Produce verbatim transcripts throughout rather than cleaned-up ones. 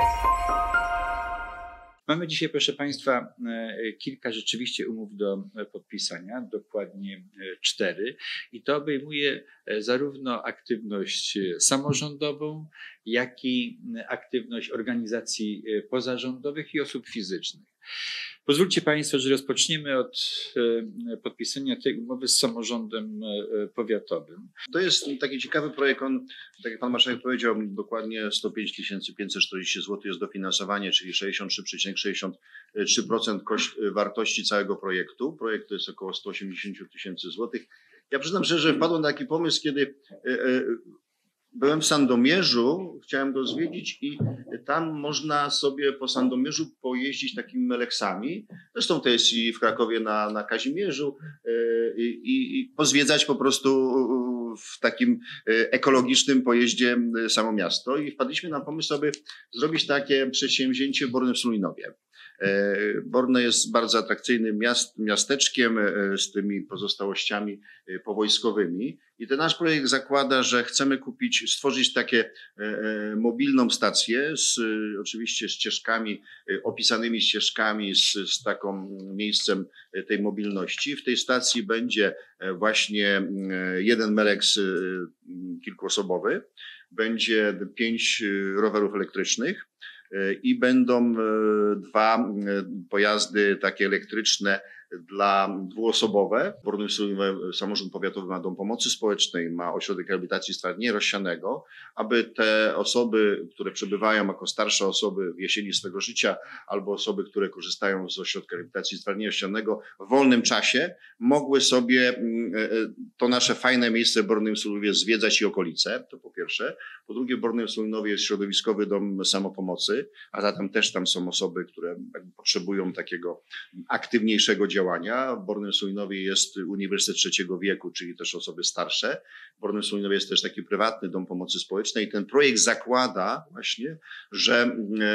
Mamy dzisiaj, proszę Państwa, kilka rzeczywiście umów do podpisania, dokładnie cztery. I to obejmuje zarówno aktywność samorządową, jak i aktywność organizacji pozarządowych i osób fizycznych. Pozwólcie Państwo, że rozpoczniemy od podpisania tej umowy z samorządem powiatowym. To jest taki ciekawy projekt, on, tak jak Pan Marszałek powiedział, dokładnie sto pięć tysięcy pięćset czterdzieści złotych jest dofinansowanie, czyli sześćdziesiąt trzy przecinek sześćdziesiąt trzy procent wartości całego projektu. Projekt to jest około sto osiemdziesiąt tysięcy złotych. Ja przyznam szczerze, że wpadłem na taki pomysł, kiedy byłem w Sandomierzu, chciałem go zwiedzić i tam można sobie po Sandomierzu pojeździć takimi Meleksami. Zresztą to jest i w Krakowie na, na Kazimierzu i, i, i pozwiedzać po prostu w takim ekologicznym pojeździe samo miasto. I wpadliśmy na pomysł, aby zrobić takie przedsięwzięcie w Bornym Sulinowie. Borne jest bardzo atrakcyjnym miast, miasteczkiem z tymi pozostałościami powojskowymi i ten nasz projekt zakłada, że chcemy kupić, stworzyć takie mobilną stację z oczywiście ścieżkami, opisanymi ścieżkami, z, z taką miejscem tej mobilności. W tej stacji będzie właśnie jeden Meleks kilkuosobowy, będzie pięć rowerów elektrycznych, i będą dwa pojazdy takie elektryczne dla dwuosobowe. W Bornym Sulinowie samorząd powiatowy ma dom pomocy społecznej, ma ośrodek rehabilitacji stwardnienia rozsianego, aby te osoby, które przebywają jako starsze osoby w jesieni swego życia albo osoby, które korzystają z ośrodka rehabilitacji stwardnienia rozsianego w wolnym czasie, mogły sobie to nasze fajne miejsce w Bornym Sulinowie zwiedzać i okolice, to po pierwsze. Po drugie, w Bornym Sulinowie jest środowiskowy dom samopomocy, a zatem też tam są osoby, które potrzebują takiego aktywniejszego działania. W Bornym Sulinowie jest Uniwersytet Trzeciego Wieku, czyli też osoby starsze. W Bornym Sulinowie jest też taki prywatny dom pomocy społecznej i ten projekt zakłada właśnie, że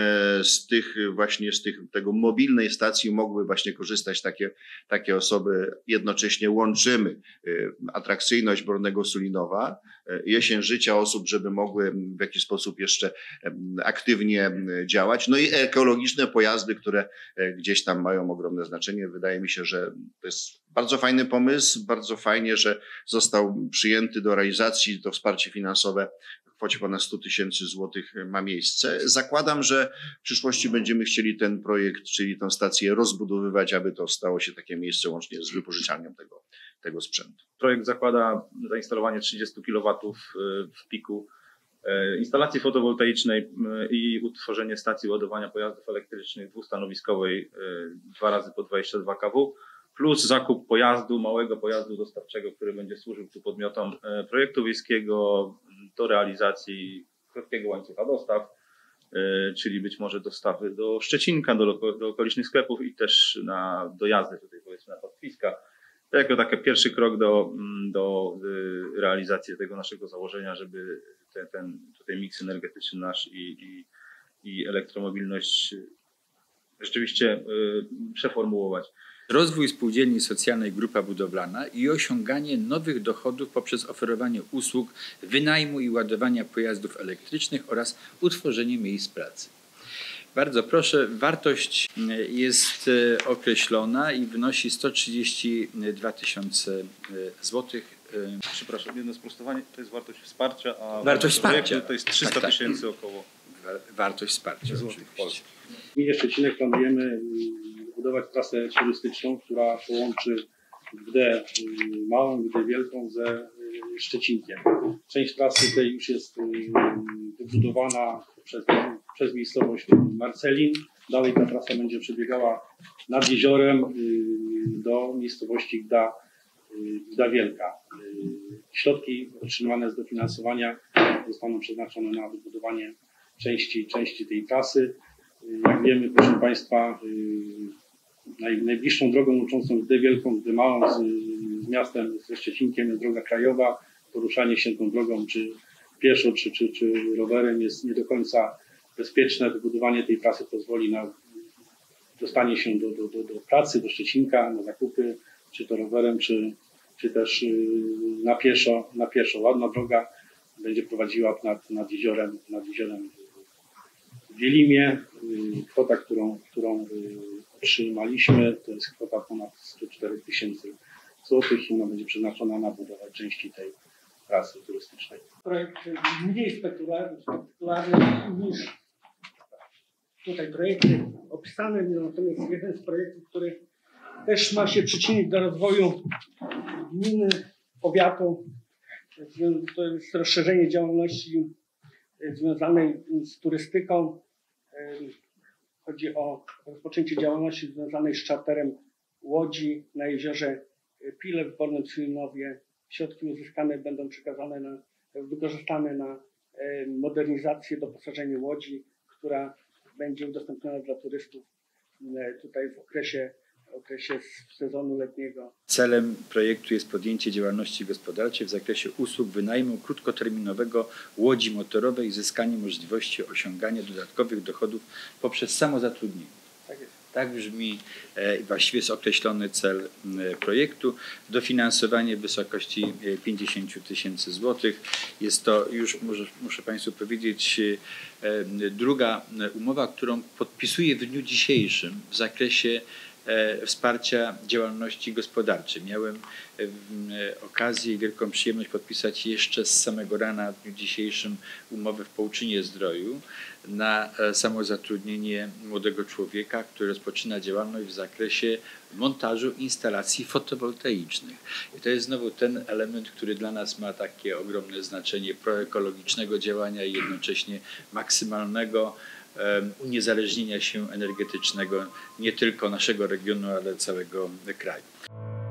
z tych właśnie z tych, tego mobilnej stacji mogły właśnie korzystać takie, takie osoby. Jednocześnie łączymy atrakcyjność Bornego Sulinowa, jesień życia osób, żeby mogły w jakiś sposób jeszcze aktywnie działać. No i ekologiczne pojazdy, które gdzieś tam mają ogromne znaczenie. Wydaje mi się, że to jest bardzo fajny pomysł, bardzo fajnie, że został przyjęty do realizacji. To wsparcie finansowe w kwocie ponad sto tysięcy złotych ma miejsce. Zakładam, że w przyszłości będziemy chcieli ten projekt, czyli tę stację rozbudowywać, aby to stało się takie miejsce łącznie z wypożyczalnią tego, tego sprzętu. Projekt zakłada zainstalowanie trzydziestu kilowatów w piku instalacji fotowoltaicznej i utworzenie stacji ładowania pojazdów elektrycznych dwustanowiskowej dwa razy po dwadzieścia dwa kilowaty, plus zakup pojazdu, małego pojazdu dostawczego, który będzie służył tu podmiotom projektu wiejskiego do realizacji krótkiego łańcucha dostaw, czyli być może dostawy do Szczecinka, do, do okolicznych sklepów i też na dojazdy tutaj powiedzmy na pastwiska. To jako taki pierwszy krok do, do realizacji tego naszego założenia, żeby ten, ten tutaj miks energetyczny nasz i, i, i elektromobilność rzeczywiście y, przeformułować. Rozwój spółdzielni socjalnej Grupa Budowlana i osiąganie nowych dochodów poprzez oferowanie usług wynajmu i ładowania pojazdów elektrycznych oraz utworzenie miejsc pracy. Bardzo proszę, wartość jest określona i wynosi sto trzydzieści dwa tysiące złotych. Przepraszam, jedno sprostowanie, to jest wartość wsparcia, a wartość wsparcia to jest trzysta tysięcy tak, tak. około. Wartość wsparcia złotych w Polsce. W gminie Szczecinek planujemy budować trasę turystyczną, która połączy Gdę Małą, Gdę Wielką ze Szczecinkiem. Część trasy tej już jest wybudowana przez, przez miejscowość Marcelin. Dalej ta trasa będzie przebiegała nad jeziorem do miejscowości Gda, Gda Wielka. Środki otrzymane z dofinansowania zostaną przeznaczone na wybudowanie części, części tej trasy. Jak wiemy, proszę Państwa, najbliższą drogą łączącą Gdę Wielką, Gdę Małą z, z miastem, ze Szczecinkiem jest droga krajowa. Poruszanie się tą drogą, czy pieszo, czy, czy, czy rowerem jest nie do końca bezpieczne. Wybudowanie tej trasy pozwoli na dostanie się do, do, do, do pracy, do Szczecinka, na zakupy, czy to rowerem, czy, czy też na pieszo, na pieszo. Ładna droga będzie prowadziła nad, nad jeziorem, nad jeziorem w Wielimie. Kwota, którą, którą otrzymaliśmy, to jest kwota ponad sto cztery tysięcy złotych i ona będzie przeznaczona na budowę części tej trasy turystycznej. Projekt mniej spektakularny niż tutaj projekty opisane, natomiast jeden z projektów, który też ma się przyczynić do rozwoju gminy, powiatu, to jest rozszerzenie działalności związanej z turystyką. Chodzi o rozpoczęcie działalności związanej z czarterem łodzi na jeziorze Pile w Bornym Cwilinowie. Środki uzyskane będą przekazane na, wykorzystane na modernizację, doposażenie łodzi, która będzie udostępniona dla turystów tutaj w okresie, w okresie sezonu letniego. Celem projektu jest podjęcie działalności gospodarczej w zakresie usług wynajmu krótkoterminowego łodzi motorowej i zyskanie możliwości osiągania dodatkowych dochodów poprzez samozatrudnienie. Tak jest. Tak brzmi e, właściwie jest określony cel e, projektu. Dofinansowanie w wysokości pięćdziesiąt tysięcy złotych. Jest to już, może, muszę Państwu powiedzieć, e, druga umowa, którą podpisuję w dniu dzisiejszym w zakresie e, wsparcia działalności gospodarczej. Miałem e, okazję i wielką przyjemność podpisać jeszcze z samego rana w dniu dzisiejszym umowę w Połczynie Zdroju na samozatrudnienie młodego człowieka, który rozpoczyna działalność w zakresie montażu instalacji fotowoltaicznych. I to jest znowu ten element, który dla nas ma takie ogromne znaczenie proekologicznego działania i jednocześnie maksymalnego um, uniezależnienia się energetycznego nie tylko naszego regionu, ale całego kraju.